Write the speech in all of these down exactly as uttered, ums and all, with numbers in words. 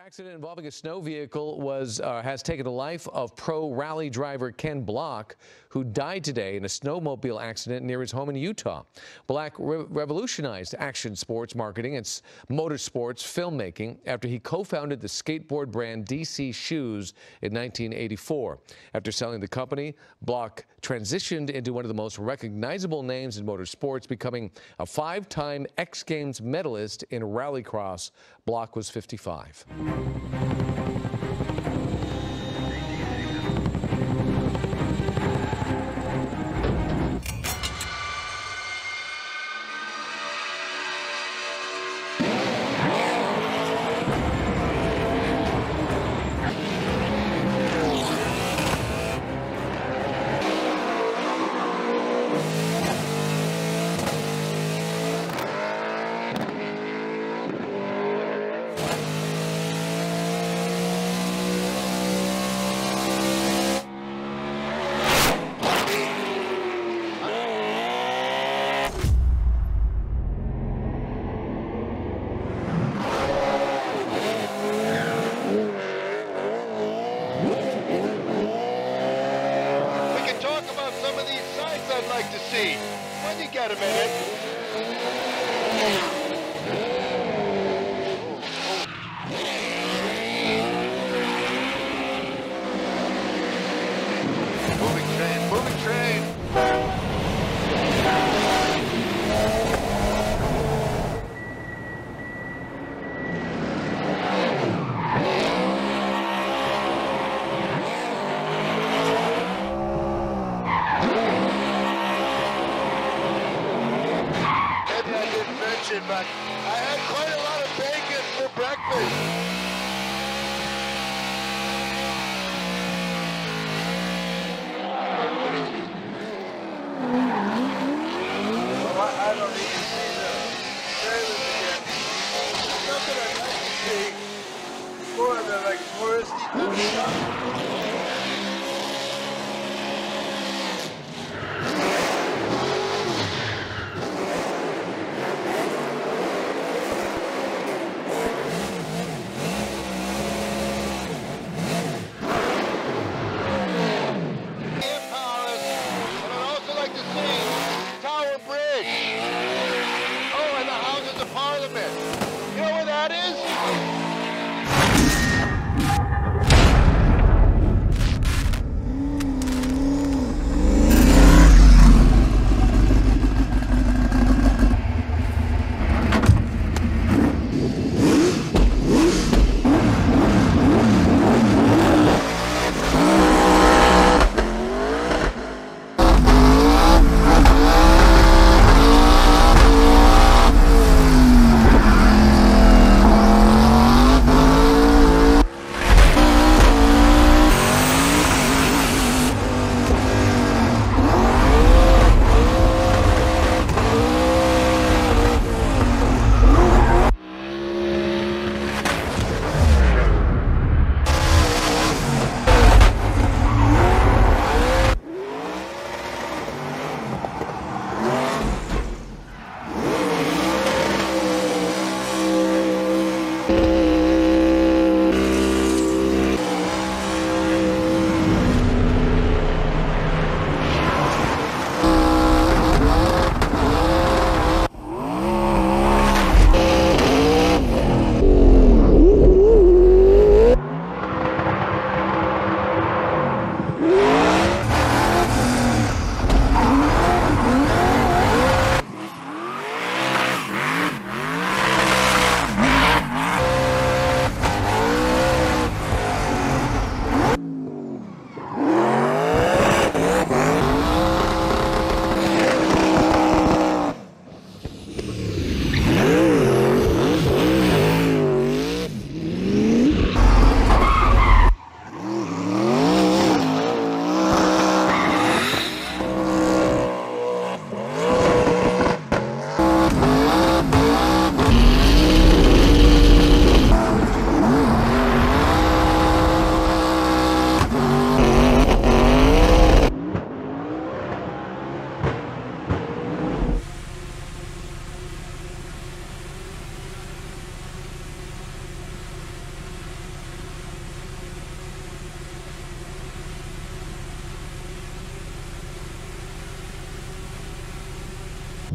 Accident involving a snow vehicle was uh, has taken the life of pro rally driver Ken Block, who died today in a snowmobile accident near his home in Utah. Block re revolutionized action sports marketing and motorsports filmmaking after he co-founded the skateboard brand D C Shoes in nineteen eighty-four. After selling the company, Block transitioned into one of the most recognizable names in motorsports, becoming a five-time X Games medalist in rallycross. Block was fifty-five. I'd like to see. When you get a minute. Moving train, moving train. But I had quite a lot of bacon for breakfast. Well, I, I don't even see the trailers again. There's nothing I'd like to see more than like touristy type stuff. Parliament. You know where that is?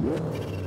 Thank you.